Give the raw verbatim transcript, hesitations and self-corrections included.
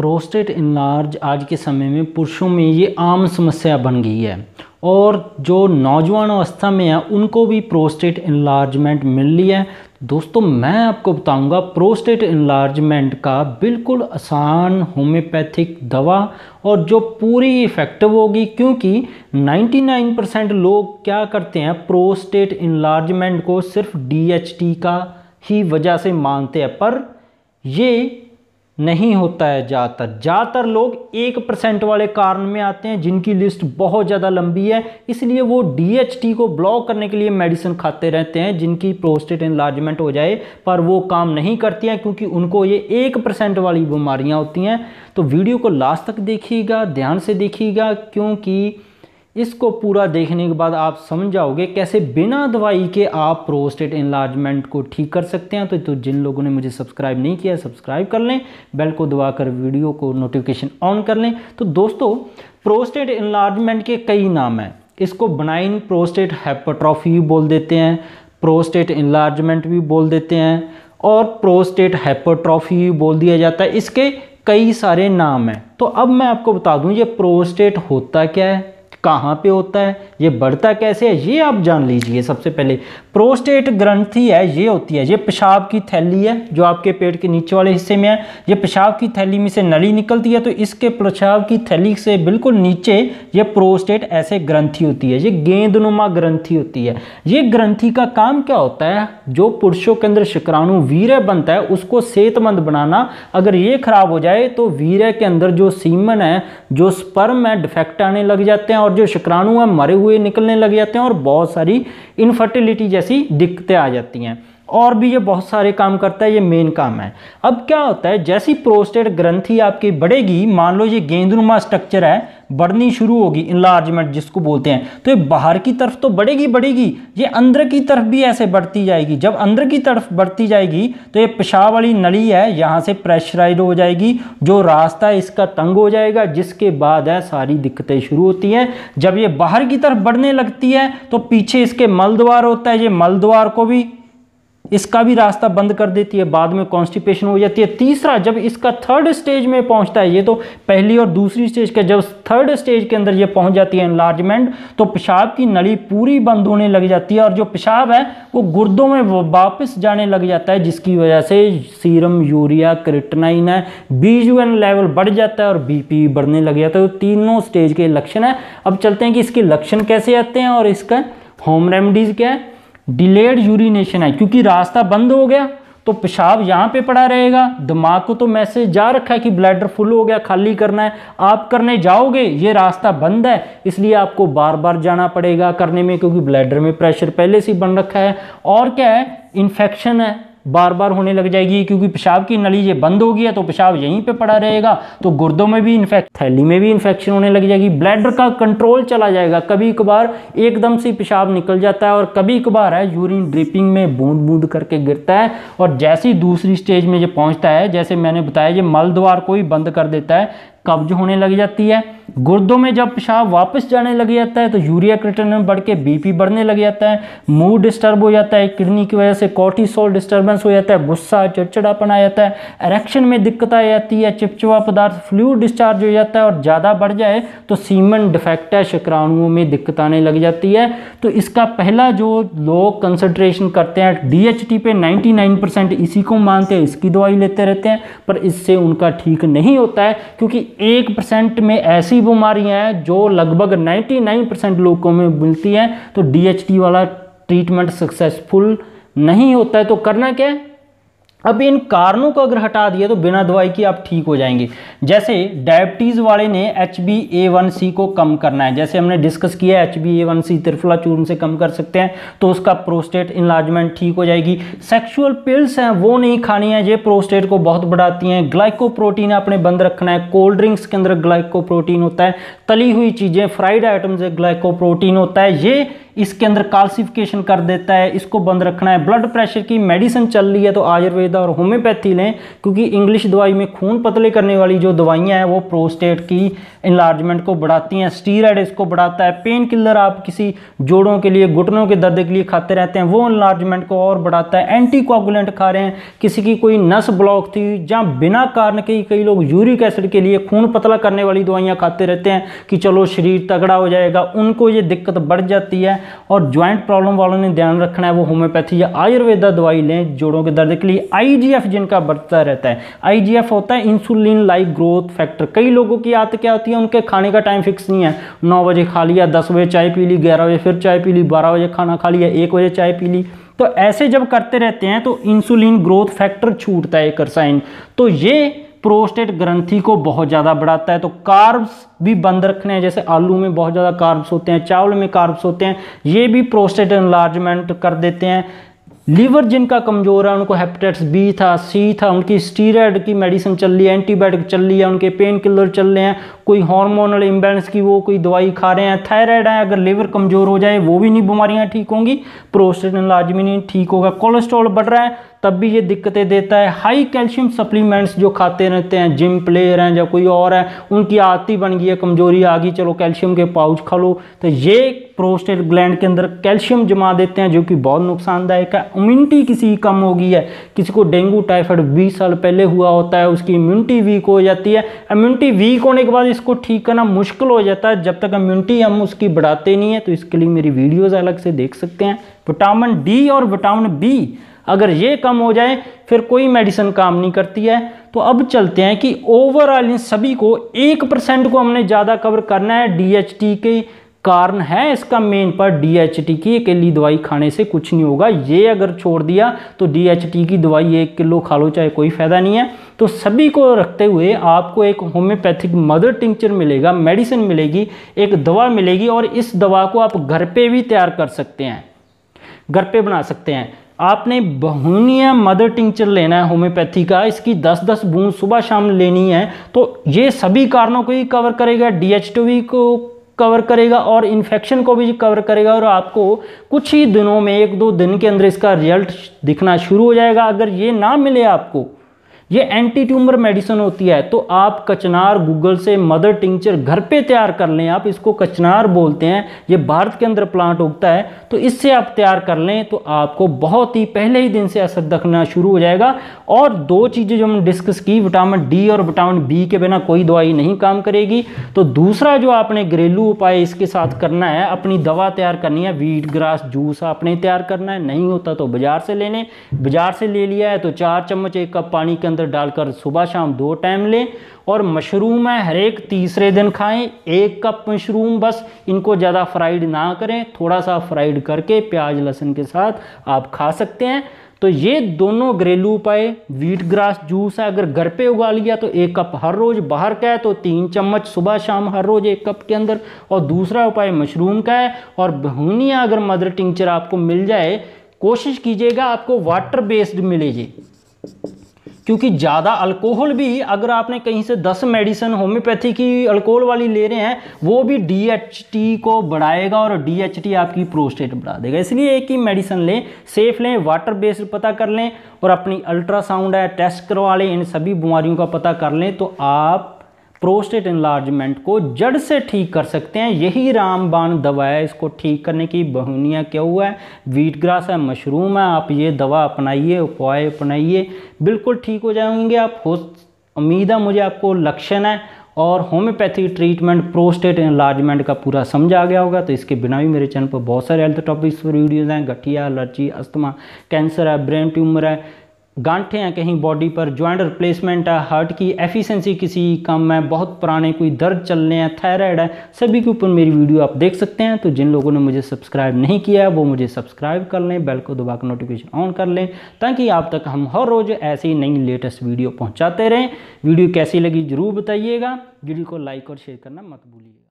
Prostate enlarge आज के समय में पुरुषों में ये आम समस्या बन गई है और जो नौजवान अवस्था में है उनको भी प्रोस्टेट इनलार्जमेंट मिल रही है। दोस्तों मैं आपको बताऊंगा प्रोस्टेट इनलार्जमेंट का बिल्कुल आसान होम्योपैथिक दवा और जो पूरी इफ़ेक्टिव होगी, क्योंकि निन्यानवे परसेंट लोग क्या करते हैं प्रोस्टेट इनलार्जमेंट को सिर्फ डी एच टी का ही वजह से मानते हैं, पर ये नहीं होता है। ज़्यादातर ज़्यादातर लोग एक परसेंट वाले कारण में आते हैं जिनकी लिस्ट बहुत ज़्यादा लंबी है, इसलिए वो डी एच टी को ब्लॉक करने के लिए मेडिसिन खाते रहते हैं जिनकी प्रोस्टेट इनलार्जमेंट हो जाए, पर वो काम नहीं करती हैं क्योंकि उनको ये एक परसेंट वाली बीमारियां होती हैं। तो वीडियो को लास्ट तक देखिएगा, ध्यान से देखिएगा, क्योंकि इसको पूरा देखने के बाद आप समझ जाओगे कैसे बिना दवाई के आप प्रोस्टेट इनलार्जमेंट को ठीक कर सकते हैं। तो, तो जिन लोगों ने मुझे सब्सक्राइब नहीं किया सब्सक्राइब कर लें, बेल को दबाकर वीडियो को नोटिफिकेशन ऑन कर लें। तो दोस्तों प्रोस्टेट इनलार्जमेंट के कई नाम हैं। इसको बनाइन प्रोस्टेट हाइपरट्रॉफी भी बोल देते हैं, प्रोस्टेट इनलार्जमेंट भी बोल देते हैं और प्रोस्टेट हाइपरट्रॉफी भी बोल दिया जाता है। इसके कई सारे नाम हैं। तो अब मैं आपको बता दूं ये प्रोस्टेट होता क्या है, कहाँ पे होता है, ये बढ़ता कैसे है, ये आप जान लीजिए। सबसे पहले प्रोस्टेट ग्रंथि है, ये होती है, ये पेशाब की थैली है जो आपके पेट के नीचे वाले हिस्से में है। ये पेशाब की थैली में से नली निकलती है, तो इसके पेशाब की थैली से बिल्कुल नीचे ये प्रोस्टेट ऐसे ग्रंथि होती है, ये गेंदनुमा ग्रंथि होती है। ये ग्रंथि का काम क्या होता है, जो पुरुषों के अंदर शुक्राणु वीर्य बनता है उसको सेहतमंद बनाना। अगर ये खराब हो जाए तो वीर्य के अंदर जो सीमन है, जो स्पर्म है, डिफेक्ट आने लग जाते हैं और जो शुक्राणु है मरे हुए निकलने लग जाते हैं और बहुत सारी इनफर्टिलिटी जैसी दिक्कतें आ जाती हैं। और भी ये बहुत सारे काम करता है, ये मेन काम है। अब क्या होता है, जैसी प्रोस्टेट ग्रंथि आपकी बढ़ेगी, मान लो ये गेंदनुमा स्ट्रक्चर है, बढ़नी शुरू होगी, इनलार्जमेंट जिसको बोलते हैं, तो ये बाहर की तरफ तो बढ़ेगी बढ़ेगी ये अंदर की तरफ भी ऐसे बढ़ती जाएगी। जब अंदर की तरफ बढ़ती जाएगी तो ये पेशाब वाली नली है, यहाँ से प्रेशराइज हो जाएगी, जो रास्ता है इसका तंग हो जाएगा, जिसके बाद है सारी दिक्कतें शुरू होती हैं। जब ये बाहर की तरफ बढ़ने लगती है तो पीछे इसके मलद्वार होता है, ये मलद्वार को भी इसका भी रास्ता बंद कर देती है, बाद में कॉन्स्टिपेशन हो जाती है। तीसरा, जब इसका थर्ड स्टेज में पहुंचता है, ये तो पहली और दूसरी स्टेज का, जब थर्ड स्टेज के अंदर ये पहुंच जाती है एनलार्जमेंट, तो पेशाब की नली पूरी बंद होने लग जाती है और जो पेशाब है वो गुर्दों में वापस जाने लग जाता है, जिसकी वजह से सीरम यूरिया क्रिएटिनिन है, बी यू एन लेवल बढ़ जाता है और बी पी बढ़ने लग जाता है। तो तीनों स्टेज के लक्षण है। अब चलते हैं कि इसके लक्षण कैसे आते हैं और इसका होम रेमेडीज क्या है। डिलेड यूरिनेशन है, क्योंकि रास्ता बंद हो गया तो पेशाब यहाँ पे पड़ा रहेगा। दिमाग को तो मैसेज जा रखा है कि ब्लैडर फुल हो गया, खाली करना है, आप करने जाओगे ये रास्ता बंद है, इसलिए आपको बार बार जाना पड़ेगा करने में, क्योंकि ब्लैडर में प्रेशर पहले से ही बन रखा है। और क्या है, इन्फेक्शन है, बार बार होने लग जाएगी, क्योंकि पेशाब की नली ये बंद हो गई है तो पेशाब यहीं पे पड़ा रहेगा, तो गुर्दों में भी इन्फेक्ट, थैली में भी इन्फेक्शन होने लग जाएगी। ब्लैडर का कंट्रोल चला जाएगा, कभी कभार एकदम से पेशाब निकल जाता है और कभी कभार है यूरिन ड्रिपिंग में बूंद बूंद करके गिरता है। और जैसी दूसरी स्टेज में ये पहुंचता है, जैसे मैंने बताया, ये मल द्वार को ही बंद कर देता है, कब्ज होने लग जाती है। गुर्दों में जब पेशाब वापस जाने लग जाता है तो यूरिया क्रिएटिनिन बढ़ के बीपी बढ़ने लग जाता है, मूड डिस्टर्ब हो जाता है, किडनी की वजह से कॉर्टिसोल डिस्टर्बेंस हो जाता है, गुस्सा चिड़चिड़ापन आ जाता है, इरेक्शन में दिक्कत आ जाती है, चिपचिपा पदार्थ फ्लूइड डिस्चार्ज हो जाता है और ज़्यादा बढ़ जाए तो सीमन डिफेक्ट है, शुक्राणुओं में दिक्कत आने लग जाती है। तो इसका पहला जो लोग कंसंट्रेशन करते हैं डी एच टी पे, निन्यानवे परसेंट इसी को मानते हैं, इसकी दवाई लेते रहते हैं, पर इससे उनका ठीक नहीं होता है, क्योंकि एक परसेंट में ऐसी बीमारियां हैं जो लगभग निन्यानवे परसेंट लोगों में मिलती हैं। तो डी एच टी वाला ट्रीटमेंट सक्सेसफुल नहीं होता है। तो करना क्या है, अब इन कारणों को अगर हटा दिया तो बिना दवाई की आप ठीक हो जाएंगे। जैसे डायबिटीज़ वाले ने H B A one C को कम करना है, जैसे हमने डिस्कस किया है H B A one C त्रिफला चूर्ण से कम कर सकते हैं, तो उसका प्रोस्टेट इनलार्जमेंट ठीक हो जाएगी। सेक्सुअल पिल्स हैं वो नहीं खानी है, ये प्रोस्टेट को बहुत बढ़ाती हैं। ग्लाइकोप्रोटीन आपने बंद रखना है, कोल्ड ड्रिंक्स के अंदर ग्लाइकोप्रोटीन होता है, तली हुई चीज़ें फ्राइड आइटम से ग्लाइकोप्रोटीन होता है, ये इसके अंदर कैल्सिफिकेशन कर देता है, इसको बंद रखना है। ब्लड प्रेशर की मेडिसिन चल रही है तो आयुर्वेदा और होम्योपैथी लें, क्योंकि इंग्लिश दवाई में खून पतले करने वाली जो दवाइयाँ हैं वो प्रोस्टेट की इनलार्जमेंट को बढ़ाती हैं। स्टीरॉयड इसको बढ़ाता है। पेन किलर आप किसी जोड़ों के लिए, घुटनों के दर्द के लिए खाते रहते हैं, वो इनलार्जमेंट को और बढ़ाता है। एंटीकोगुलेंट खा रहे हैं, किसी की कोई नस ब्लॉक थी, जहाँ बिना कारण के कई लोग यूरिक एसिड के लिए खून पतला करने वाली दवाइयाँ खाते रहते हैं कि चलो शरीर तगड़ा हो जाएगा, उनको ये दिक्कत बढ़ जाती है। और ज्वाइंट प्रॉब्लम वालों ने ध्यान रखना है, वो होम्योपैथी या आयुर्वेदा दवाई लें जोड़ों के दर्द के लिए। आईजीएफ जिनका बढ़ता रहता है, आईजीएफ होता है इंसुलिन लाइक ग्रोथ फैक्टर। कई लोगों की आदत क्या होती है, उनके खाने का टाइम फिक्स नहीं है, नौ बजे खा लिया, दस बजे चाय पी ली, ग्यारह बजे फिर चाय पी ली, बारह बजे खाना खा लिया, एक बजे चाय पी ली। तो ऐसे जब करते रहते हैं तो इंसुलिन ग्रोथ फैक्टर छूटता है एक रसायन, तो ये प्रोस्टेट ग्रंथि को बहुत ज़्यादा बढ़ाता है। तो कार्ब्स भी बंद रखने हैं, जैसे आलू में बहुत ज़्यादा कार्ब्स होते हैं, चावल में कार्ब्स होते हैं, ये भी प्रोस्टेट एनलार्जमेंट कर देते हैं। लीवर जिनका कमज़ोर है, उनको हेपेटाइटिस बी था, सी था, उनकी स्टीरॉयड की मेडिसिन चल रही है, एंटीबायोटिक चल रही है, उनके पेन किलर चल रहे हैं, कोई हार्मोनल इम्बैलेंस की वो कोई दवाई खा रहे हैं, थायराइड है, अगर लीवर कमज़ोर हो जाए वो भी नहीं बीमारियां ठीक होंगी, प्रोस्टेट एनलार्जमेंट नहीं ठीक होगा। कोलेस्ट्रॉल बढ़ रहा है तब भी ये दिक्कतें देता है। हाई कैल्शियम सप्लीमेंट्स जो खाते रहते हैं, जिम प्लेयर हैं या कोई और है, उनकी आदत ही बन गई है, कमजोरी आ गई, चलो कैल्शियम के पाउच खा लो, तो ये प्रोस्टेट ग्लैंड के अंदर कैल्शियम जमा देते हैं जो कि बहुत नुकसानदायक है। इम्यूनिटी किसी की कम हो गई है, किसी को डेंगू टाइफाइड बीस साल पहले हुआ होता है, उसकी इम्यूनिटी वीक हो जाती है। इम्यूनिटी वीक होने के बाद इसको ठीक करना मुश्किल हो जाता है, जब तक इम्यूनिटी हम उसकी बढ़ाते नहीं है। तो इसके लिए मेरी वीडियोज़ अलग से देख सकते हैं। विटामिन डी और विटामिन बी अगर ये कम हो जाए फिर कोई मेडिसिन काम नहीं करती है। तो अब चलते हैं कि ओवरऑल इन सभी को एक परसेंट को हमने ज़्यादा कवर करना है। डीएचटी के कारण है इसका मेन पर, डीएचटी की अकेली दवाई खाने से कुछ नहीं होगा, ये अगर छोड़ दिया तो डीएचटी की दवाई एक किलो खा लो चाहे कोई फ़ायदा नहीं है। तो सभी को रखते हुए आपको एक होम्योपैथिक मदर टिंचर मिलेगा, मेडिसिन मिलेगी, एक दवा मिलेगी, और इस दवा को आप घर पे भी तैयार कर सकते हैं, घर पे बना सकते हैं। आपने बहुनिया मदर टिंचर लेना है होम्योपैथी का, इसकी दस दस बूंद सुबह शाम लेनी है, तो ये सभी कारणों को ही कवर करेगा, डीएचटी को कवर करेगा और इन्फेक्शन को भी कवर करेगा, और आपको कुछ ही दिनों में, एक दो दिन के अंदर इसका रिजल्ट दिखना शुरू हो जाएगा। अगर ये ना मिले आपको, ये एंटी ट्यूमर मेडिसिन होती है, तो आप कचनार गूगल से मदर टिंचर घर पे तैयार कर लें, आप इसको कचनार बोलते हैं, ये भारत के अंदर प्लांट उगता है, तो इससे आप तैयार कर लें तो आपको बहुत ही पहले ही दिन से असर दिखना शुरू हो जाएगा। और दो चीज़ें जो हमने डिस्कस की, विटामिन डी और विटामिन बी के बिना कोई दवाई नहीं काम करेगी। तो दूसरा जो आपने घरेलू उपाय इसके साथ करना है, अपनी दवा तैयार करनी है, वीट ग्रास जूस आपने तैयार करना है, नहीं होता तो बाजार से ले लें, बाजार से ले लिया है तो चार चम्मच एक कप पानी के अंदर डालकर सुबह शाम दो टाइम लें। और मशरूम है हर एक तीसरे दिन खाएं, एक कप मशरूम बस, इनको ज़्यादा फ्राइड ना करें, थोड़ा सा फ्राइड करके प्याज लहसुन के साथ आप खा सकते हैं। तो ये दोनों घरेलू उपाय, वीट ग्रास जूस है अगर घर पे उगा लिया तो एक कप हर रोज़, बाहर का है तो तीन चम्मच सुबह शाम हर रोज़ एक कप के अंदर, और दूसरा उपाय मशरूम का है। और बहुनिया अगर मदर टिंचर आपको मिल जाए, कोशिश कीजिएगा आपको वाटर बेस्ड मिले जी, क्योंकि ज़्यादा अल्कोहल भी, अगर आपने कहीं से दस मेडिसिन होम्योपैथी की अल्कोहल वाली ले रहे हैं, वो भी डीएचटी को बढ़ाएगा और डीएचटी आपकी प्रोस्टेट बढ़ा देगा। इसलिए एक ही मेडिसिन लें, सेफ लें, वाटर बेस्ड पता कर लें, और अपनी अल्ट्रासाउंड है टेस्ट करवा लें, इन सभी बीमारियों का पता कर लें, तो आप प्रोस्टेट एनलार्जमेंट को जड़ से ठीक कर सकते हैं। यही रामबाण दवा है इसको ठीक करने की। बहुनिया क्या हुआ है, वीट ग्रास है, मशरूम है, आप ये दवा अपनाइए, उपाय अपनाइए, बिल्कुल ठीक हो जाएंगे आप। हो उम्मीद है मुझे आपको लक्षण है और होम्योपैथी ट्रीटमेंट प्रोस्टेट एनलार्जमेंट का पूरा समझ आ गया होगा। तो इसके बिना भी मेरे चैनल पर बहुत सारे हेल्थ टॉपिक्स पर वीडियोज़ हैं, गठिया, एलर्जी, अस्थमा, कैंसर है, ब्रेन ट्यूमर है, गांठें हैं कहीं बॉडी पर, जॉइंट रिप्लेसमेंट है, हार्ट की एफिशिएंसी किसी कम है, बहुत पुराने कोई दर्द चल रहे हैं, थायराइड है, सभी के ऊपर मेरी वीडियो आप देख सकते हैं। तो जिन लोगों ने मुझे सब्सक्राइब नहीं किया है वो मुझे सब्सक्राइब कर लें, बेल को दबाकर नोटिफिकेशन ऑन कर लें, ताकि आप तक हम हर रोज़ ऐसी ही नई लेटेस्ट वीडियो पहुँचाते रहें। वीडियो कैसी लगी ज़रूर बताइएगा, वीडियो को लाइक और शेयर करना मत भूलिएगा।